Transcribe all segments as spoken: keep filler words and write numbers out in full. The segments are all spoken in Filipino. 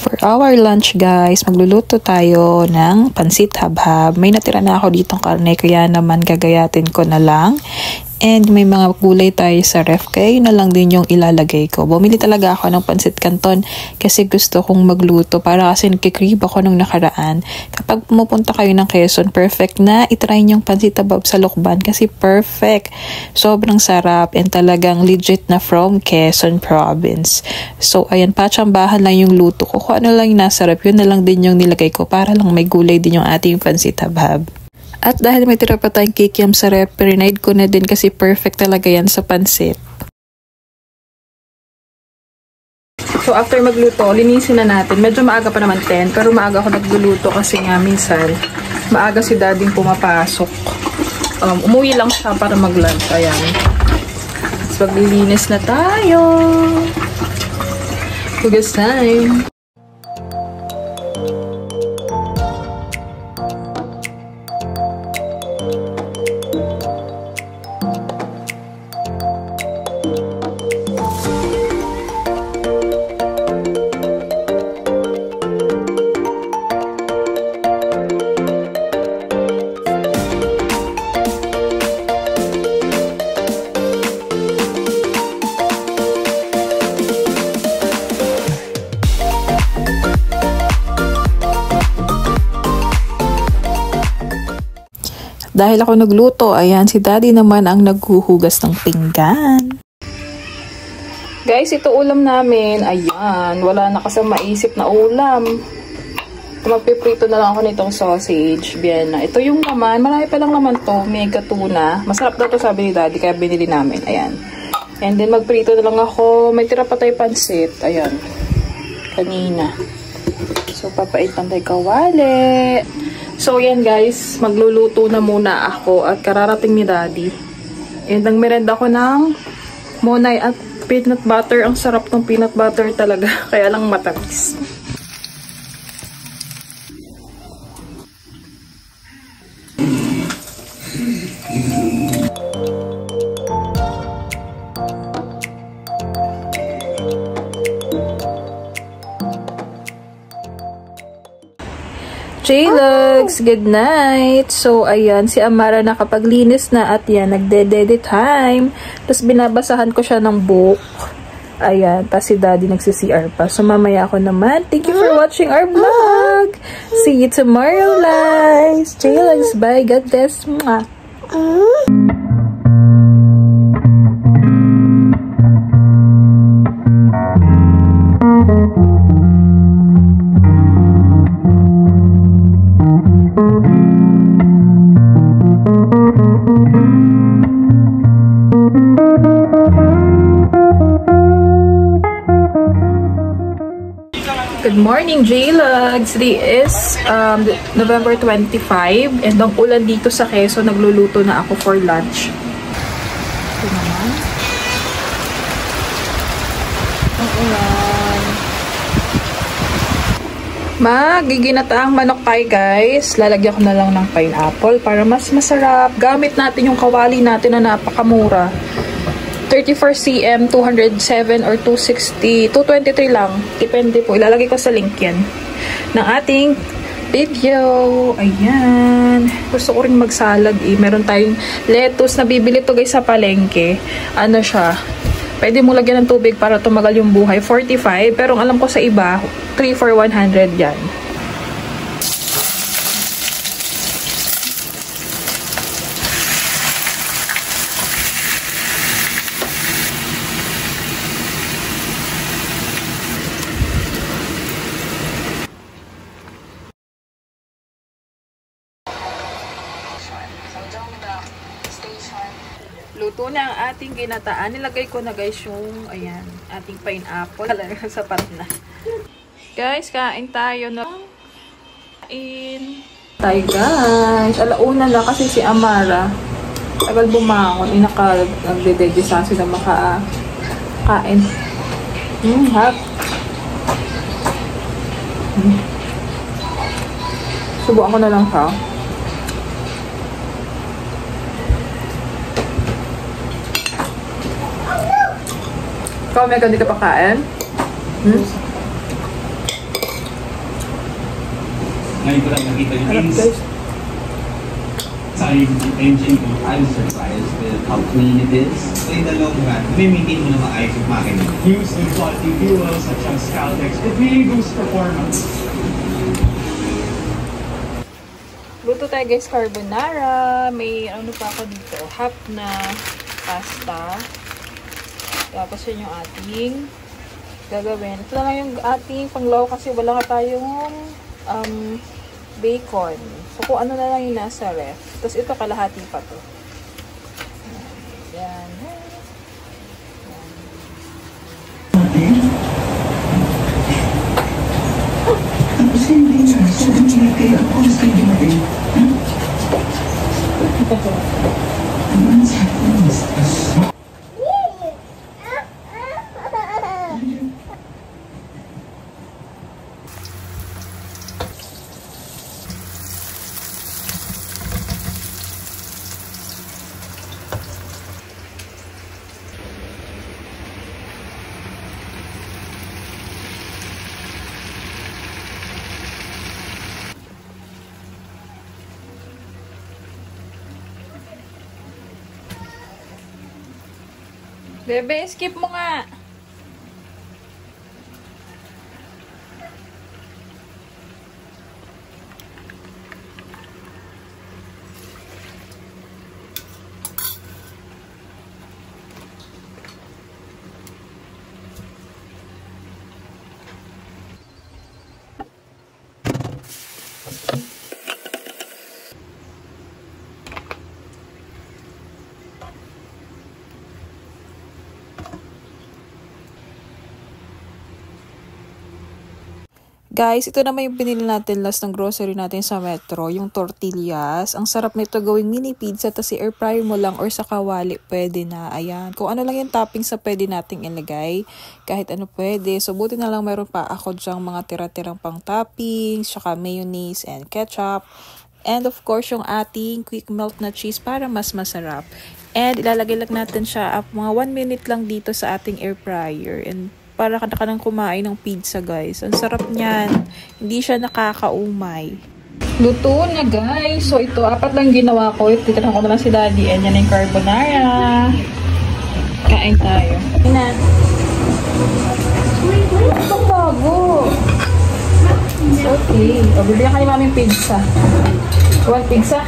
For our lunch guys, magluluto tayo ng pansit habhab. May natira na ako ditong karne kaya naman gagayatin ko na lang. And may mga gulay tayo sa ref kaya yun na lang din yung ilalagay ko. Bumili talaga ako ng pansit canton kasi gusto kong magluto para kasi nagkikrib ako nung nakaraan. Kapag pumupunta kayo ng Quezon, perfect na itry yung pansit habhab sa Lukban kasi perfect. Sobrang sarap and talagang legit na from Quezon province. So ayan, patsambahan lang yung luto ko. Kung ano lang yung nasarap, yun na lang din yung nilagay ko para lang may gulay din yung ating pansit habhab. At dahil may tira pa tayong kikiam sa ref, rinaid ko na din kasi perfect talaga yan sa pansit. So after magluto, linisin na natin. Medyo maaga pa naman ten, pero maaga ako nagluluto kasi nga minsan maaga si dading pumapasok. Um, umuwi lang siya para mag-lunch. Ayan. So maglilinis na tayo. Hugas time. Dahil ako nagluto, ayan, si daddy naman ang naghuhugas ng pinggan. Guys, ito ulam namin. Ayan, wala na kasi maisip na ulam. Magpiprito na lang ako nitong sausage. Vienna. Ito yung laman. Marami pa lang naman to. Mega tuna. Masarap daw to sabi ni daddy, kaya binili namin. Ayan. And then magprito na lang ako. May tira pa tayo pansit. Ayan. Kanina. So, papait lang tayo kawali. So, yan guys, magluluto na muna ako at kararating ni daddy. And ang merenda ko ng monay at peanut butter. Ang sarap ng peanut butter talaga, kaya lang matamis. J-Lugs, good night! So, ayan, si Amara nakapaglinis na at yan, nagde-dede time. Tapos, binabasahan ko siya ng book. Ayan, tapos si daddy nagsi-C R pa. So, mamaya ako naman. Thank you for watching our vlog! See you tomorrow, guys! J-Lugs, bye! God bless! Mwah! Good morning, J-Lugs! Today is um, November twenty-fifth and ang ulan dito sa Quezon, nagluluto na ako for lunch. Ito naman. Ang ulan. Magiginataang manok tayo, guys. Lalagyan ko na lang ng pineapple para mas masarap. Gamit natin yung kawali natin na napakamura. thirty-four centimeters, two hundred seven or two sixty, two twenty-three lang. Depende po. Ilalagay ko sa link yan ng ating video. Ayan. Gusto ko rin magsalad eh. Meron tayong lettuce na bibili to guys sa palengke. Ano siya? Pwede mo lagyan ng tubig para tumagal yung buhay. forty-five. Pero alam ko sa iba, three for one hundred yan. Luto na ang ating ginataan. Nilagay ko na guys yung, ayan, ating pineapple. Talaga sapat na. Guys, kain tayo na. Kain. Tayo guys. Alauna na kasi si Amara. Tagal bumangon. Inaka, nagdededisasi na makakain. Hmm, hap. Hmm. Subukan ko na lang siya. Ikaw, Mega, hindi ka pa kain? Hmm? Ngayon ko lang nakita yung Harap ins. guys. Sa yung engine ko, I'm surprised with how clean it is. So in the long run, may maintain mo na maayos yung makina. Used in quality fuels such as Caltex, it really boosts performance. Luto tayo guys, carbonara. May ano pa ako dito, half na pasta. Tapos yun yung ating gagawin. Ito na lang yung ating panglaw kasi wala ka tayong um, bacon. So kung ano na lang yung nasa ref. Tapos ito kalahati pa to. Yan. Tapos hindi na. So, hindi kaya ako sa hindi natin. Ano sa akin? Bebe, skip mo nga. Guys, ito naman yung pinili natin last ng grocery natin sa Metro, yung tortillas. Ang sarap nito gawing mini pizza, tas i-air fryer mo lang or sa kawali, pwede na. Ayan, kung ano lang yung toppings sa pwede nating ilagay, kahit ano pwede. So, buti na lang meron pa ako dyang mga tira-tirang pang toppings, saka mayonnaise and ketchup. And of course, yung ating quick melt na cheese para mas masarap. And ilalagay lang natin siya up mga one minute lang dito sa ating air fryer. And para ka na ka nang kumain ng pizza, guys. Ang sarap niyan. Hindi siya nakakaumay. Luto na, guys. So, ito, apat lang ginawa ko. Titirang ko na lang si Daddy. And yan yung carbonara. Kain tayo. Ina. Itong bago. Okay. O, bibigyan ka ni Mami pizza. One pizza?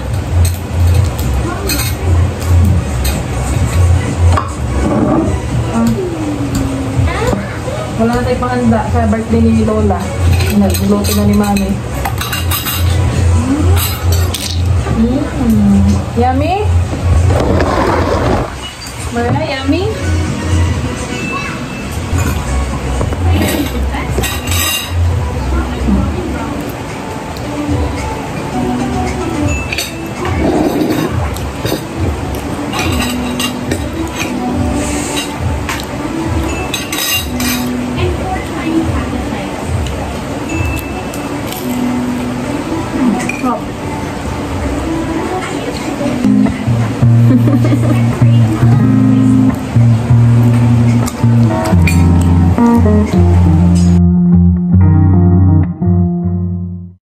Wala na tayong panganda sa birthday ni Lola. Nagluto na ni Mami. Mm. Yummy? Mara, yummy? Oh.